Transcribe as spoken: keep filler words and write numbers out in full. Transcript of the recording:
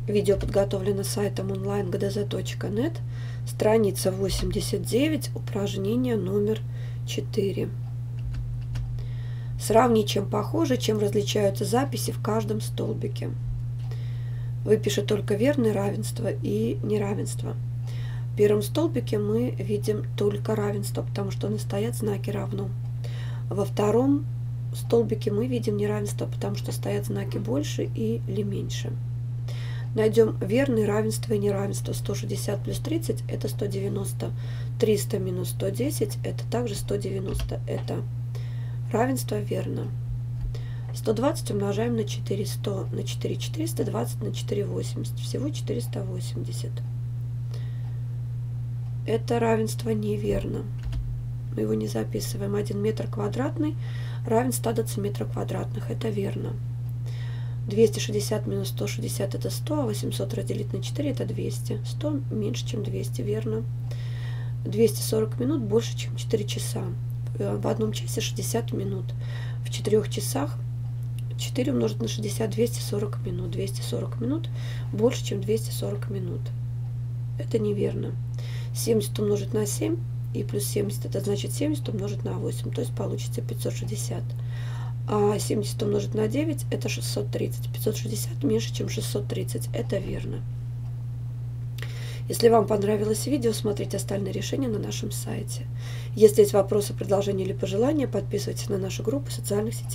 Видео подготовлено сайтом онлайн гэ дэ зэ точка нет, страница восемьдесят девять, упражнение номер четыре. Сравни, чем похожи, чем различаются записи в каждом столбике. Выпиши только верное равенство и неравенство. В первом столбике мы видим только равенство, потому что на стоят знаки равно. Во втором столбике мы видим неравенство, потому что стоят знаки больше или меньше. Найдем верные равенства и неравенства. сто шестьдесят плюс тридцать – это сто девяносто. триста минус сто десять – это также сто девяносто. Это равенство верно. сто двадцать умножаем на четыре. сто на четыре – четыреста двадцать, на четыре – восемьдесят. Всего четыреста восемьдесят. Это равенство неверно. Мы его не записываем. один метр квадратный равен ста дециметров квадратных. Это верно. двести шестьдесят минус сто шестьдесят это сто, а восемьсот разделить на четыре это двести. сто меньше, чем двести, верно. двести сорок минут больше, чем четыре часа. В одном часе шестьдесят минут. В четырёх часах четыре умножить на шестьдесят, двести сорок минут. двести сорок минут больше, чем двести сорок минут. Это неверно. семьдесят умножить на семь и плюс семьдесят, это значит семьдесят умножить на восемь, то есть получится пятьсот шестьдесят. А семьдесят умножить на девять это шестьсот тридцать. пятьсот шестьдесят меньше, чем шестьсот тридцать. Это верно. Если вам понравилось видео, смотрите остальные решения на нашем сайте. Если есть вопросы, предложения или пожелания, подписывайтесь на нашу группу в социальных сетях.